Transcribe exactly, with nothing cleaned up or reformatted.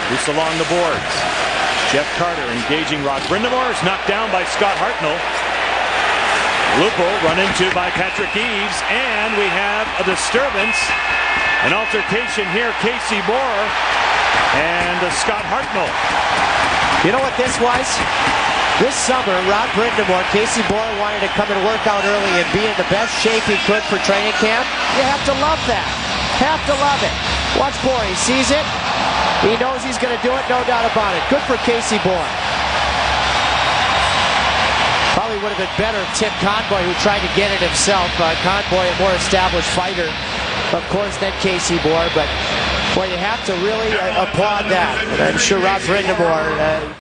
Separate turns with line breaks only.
Loose along the boards. Jeff Carter engaging Rod Brindamore is knocked down by Scott Hartnell. Lupo run into by Patrick Eaves, and we have a disturbance. An altercation here. Casey Bohr and uh, Scott Hartnell.
You know what this was? This summer, Rod Brindamore, Casey Bohr wanted to come and work out early and be in the best shape he could for training camp. You have to love that. Have to love it. Watch Bohr. He sees it. He knows he's going to do it. No doubt about it. Good for Casey Bohr. Probably would have been better if Tim Conboy, who tried to get it himself. Uh, Conboy, a more established fighter, of course, than Casey Bohr. But, boy, you have to really uh, applaud that. And I'm sure Rod Brindamore... Uh,